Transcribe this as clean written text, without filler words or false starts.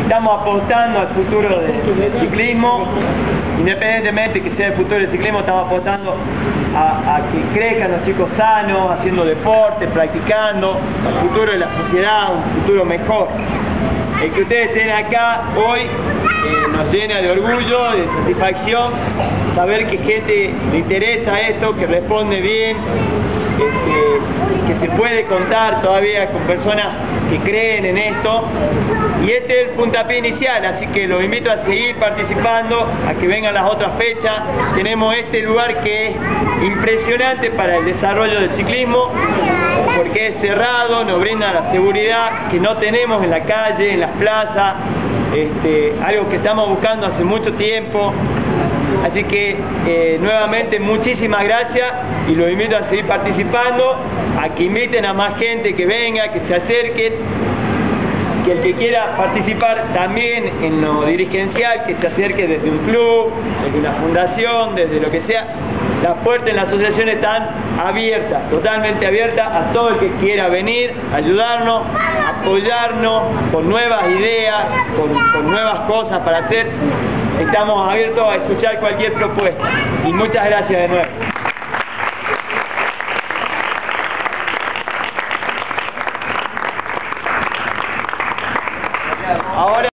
estamos apostando al futuro del ciclismo. Independientemente que sea el futuro del ciclismo, estamos apostando a que crezcan los chicos sanos, haciendo deporte, practicando, al futuro de la sociedad, un futuro mejor. El que ustedes estén acá hoy nos llena de orgullo, de satisfacción, saber que gente le interesa esto, que responde bien, que se puede contar todavía con personas que creen en esto. Y este es el puntapié inicial, así que los invito a seguir participando, a que vengan las otras fechas. Tenemos este lugar que es impresionante para el desarrollo del ciclismo, porque es cerrado, nos brinda la seguridad que no tenemos en la calle, en las plazas, algo que estamos buscando hace mucho tiempo. Así que nuevamente muchísimas gracias y los invito a seguir participando, a que inviten a más gente que venga, que se acerquen, que el que quiera participar también en lo dirigencial, que se acerque desde un club, desde una fundación, desde lo que sea. Las puertas en la asociación están abiertas, totalmente abiertas a todo el que quiera venir, ayudarnos, apoyarnos con nuevas ideas, con nuevas cosas para hacer. Estamos abiertos a escuchar cualquier propuesta. Y muchas gracias de nuevo.